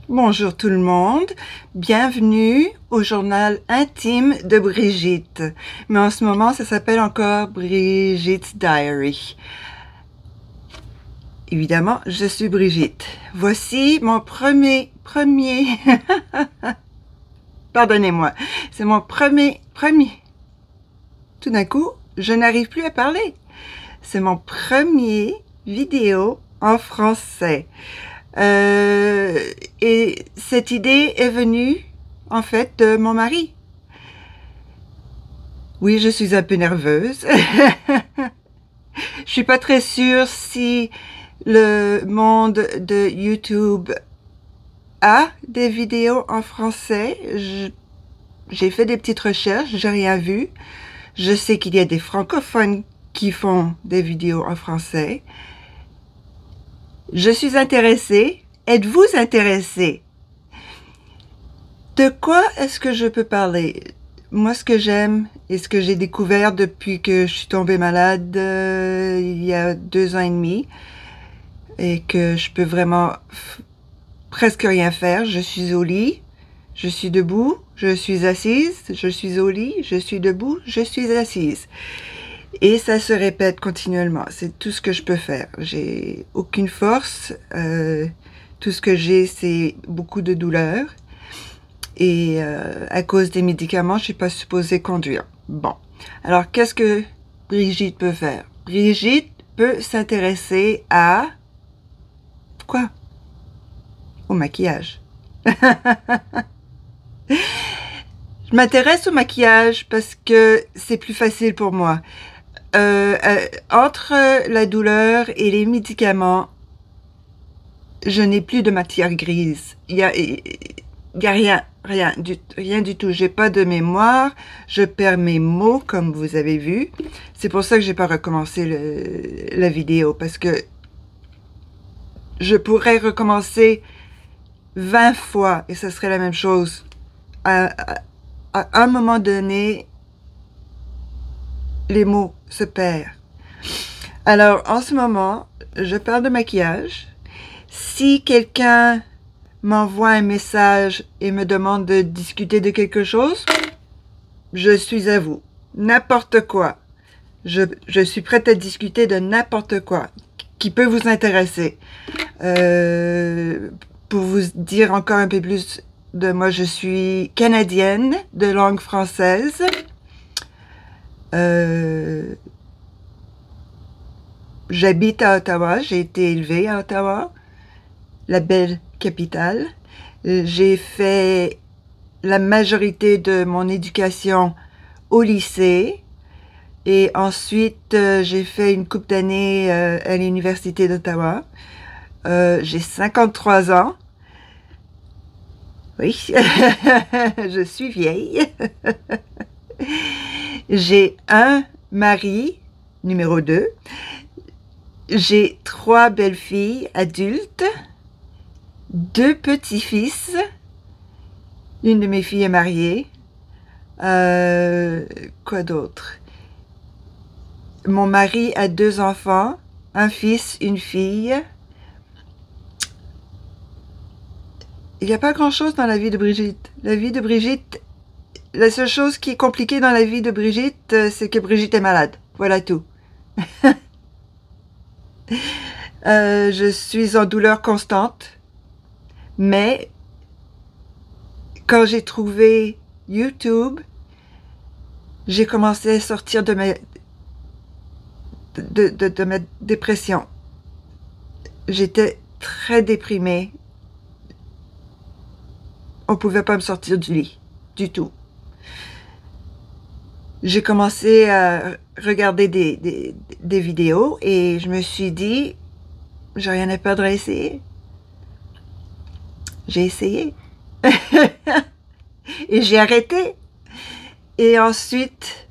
Bonjour tout le monde, bienvenue au journal intime de Brigitte. Mais en ce moment, ça s'appelle encore Brigitte's Diary. Évidemment, je suis Brigitte. Voici mon premier... Pardonnez-moi, c'est mon premier... Tout d'un coup, je n'arrive plus à parler. C'est mon premier vidéo en français. Et cette idée est venue, en fait, de mon mari. Oui, je suis un peu nerveuse. Je suis pas très sûre si le monde de YouTube a des vidéos en français. J'ai fait des petites recherches, j'ai rien vu. Je sais qu'il y a des francophones qui font des vidéos en français. Je suis intéressée. Êtes-vous intéressé? De quoi est-ce que je peux parler? Moi, ce que j'aime et ce que j'ai découvert depuis que je suis tombée malade il y a 2 ans et demi et que je peux vraiment presque rien faire. Je suis au lit, je suis debout, je suis assise, je suis au lit, je suis debout, je suis assise. Et ça se répète continuellement. C'est tout ce que je peux faire. J'ai aucune force. Tout ce que j'ai, c'est beaucoup de douleur. Et à cause des médicaments, je suis pas supposée conduire. Bon. Alors, qu'est-ce que Brigitte peut faire? Brigitte peut s'intéresser à... Quoi? Au maquillage. Je m'intéresse au maquillage parce que c'est plus facile pour moi. Entre la douleur et les médicaments, je n'ai plus de matière grise. Il y a rien du tout. J'ai pas de mémoire. Je perds mes mots, comme vous avez vu. C'est pour ça que j'ai pas recommencé la vidéo, parce que je pourrais recommencer 20 fois et ce serait la même chose. À un moment donné, les mots se perdent. Alors, en ce moment, je parle de maquillage. Si quelqu'un m'envoie un message et me demande de discuter de quelque chose, je suis à vous. N'importe quoi. Je suis prête à discuter de n'importe quoi qui peut vous intéresser. Pour vous dire encore un peu plus de moi, je suis canadienne de langue française. J'habite à Ottawa, j'ai été élevée à Ottawa, la belle capitale. J'ai fait la majorité de mon éducation au lycée et ensuite j'ai fait une couple d'années à l'université d'Ottawa. J'ai 53 ans. Oui, je suis vieille. J'ai un mari, numéro 2. J'ai 3 belles-filles adultes, 2 petits-fils. Une de mes filles est mariée. Quoi d'autre? Mon mari a 2 enfants, un fils, une fille. Il n'y a pas grand-chose dans la vie de Brigitte. La vie de Brigitte, la seule chose qui est compliquée dans la vie de Brigitte, c'est que Brigitte est malade. Voilà tout. Je suis en douleur constante, mais quand j'ai trouvé YouTube, j'ai commencé à sortir de ma dépression. J'étais très déprimée. On pouvait pas me sortir du lit, du tout. J'ai commencé à regarder des vidéos et je me suis dit, j'ai rien à perdre à essayer. J'ai essayé. Et j'ai arrêté. Et ensuite,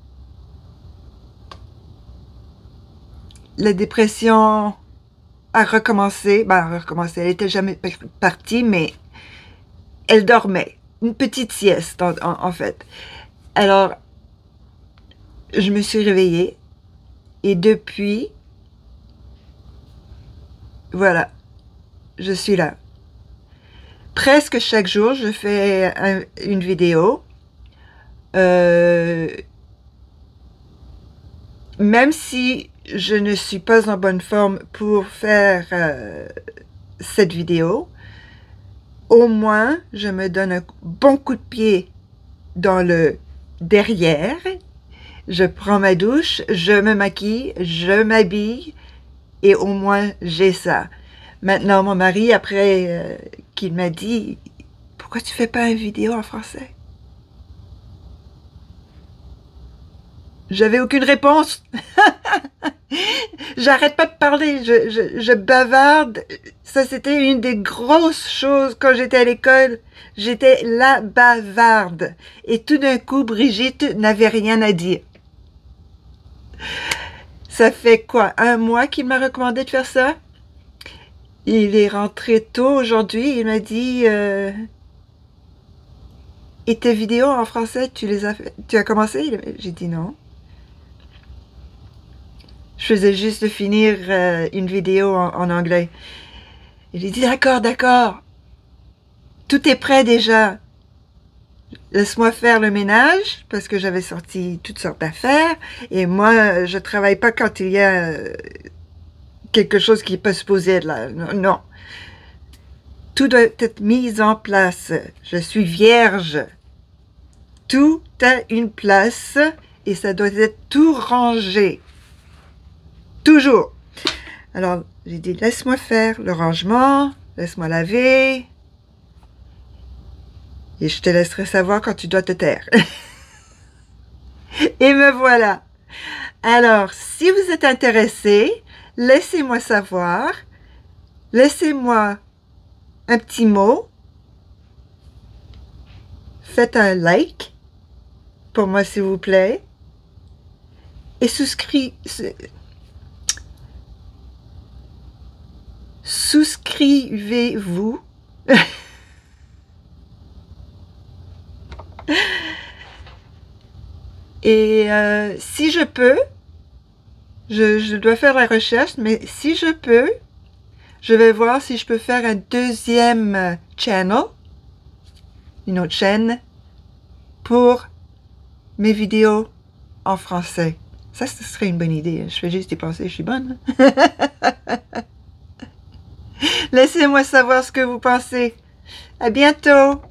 la dépression a recommencé. Ben, elle était jamais partie, mais elle dormait. Une petite sieste, en fait. Alors, je me suis réveillée. Et depuis, voilà, je suis là. presque chaque jour, je fais une vidéo. Même si je ne suis pas en bonne forme pour faire cette vidéo, au moins je me donne un bon coup de pied dans le derrière, je prends ma douche, je me maquille, je m'habille et au moins j'ai ça. Maintenant mon mari, après qu'il m'a dit « Pourquoi tu fais pas une vidéo en français ?» J'avais aucune réponse. J'arrête pas de parler, je bavarde. Ça, c'était une des grosses choses quand j'étais à l'école. J'étais la bavarde. Et tout d'un coup, Brigitte n'avait rien à dire. Ça fait quoi, 1 mois qu'il m'a recommandé de faire ça? Il est rentré tôt aujourd'hui. Il m'a dit... Et tes vidéos en français, tu as commencé? J'ai dit non. Je faisais juste de finir une vidéo en anglais. Il a dit, d'accord, d'accord. Tout est prêt déjà. Laisse-moi faire le ménage, parce que j'avais sorti toutes sortes d'affaires. Et moi, je travaille pas quand il y a quelque chose qui peut se poser là. Non. Tout doit être mis en place. Je suis vierge. Tout a une place et ça doit être tout rangé. Toujours. Alors, j'ai dit, laisse-moi faire le rangement, laisse-moi laver, et je te laisserai savoir quand tu dois te taire. Et me voilà. Alors, si vous êtes intéressé, laissez-moi savoir, laissez-moi un petit mot, faites un like pour moi s'il vous plaît, et souscrivez-vous. Et si je peux, je dois faire la recherche, mais si je peux, je vais voir si je peux faire un deuxième channel, une autre chaîne, pour mes vidéos en français. Ça, ce serait une bonne idée. Je fais juste y penser, je suis bonne. Laissez-moi savoir ce que vous pensez. À bientôt!